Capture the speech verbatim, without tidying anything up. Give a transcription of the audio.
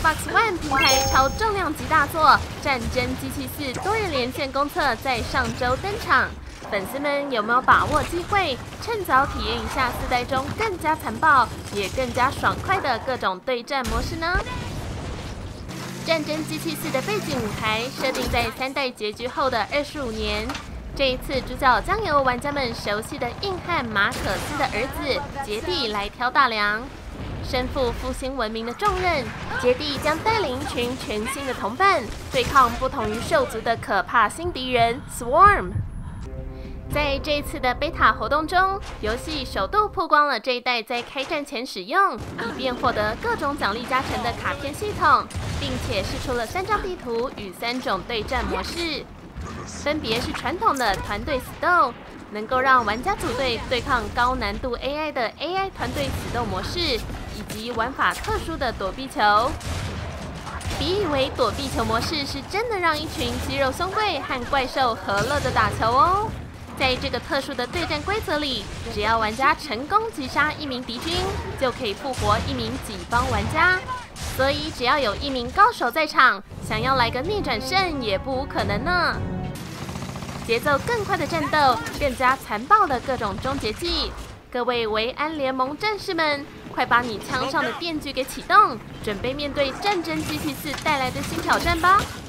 Xbox One 平台超重量级大作《战争机器四》多人连线公测在上周登场，粉丝们有没有把握机会，趁早体验一下四代中更加残暴也更加爽快的各种对战模式呢？《战争机器四》的背景舞台设定在三代结局后的二十五年。这一次，主角将由玩家们熟悉的硬汉马可斯的儿子杰蒂来挑大梁。身负复兴文明的重任，杰蒂将带领一群全新的同伴，对抗不同于兽族的可怕新敌人 Swarm。在这一次的贝塔活动中，游戏首度曝光了这一代在开战前使用，以便获得各种奖励加成的卡片系统，并且释出了三张地图与三种对战模式。分别是传统的团队死斗，能够让玩家组队对抗高难度 A I 的 A I 团队死斗模式，以及玩法特殊的躲避球。别以为躲避球模式是真的让一群肌肉兄贵和怪兽和乐的打球哦。在这个特殊的对战规则里，只要玩家成功击杀一名敌军，就可以复活一名己方玩家。所以只要有一名高手在场，想要来个逆转胜也不无可能呢。节奏更快的战斗，更加残暴的各种终结技，各位维安联盟战士们，快把你枪上的电锯给启动，准备面对战争机器四带来的新挑战吧！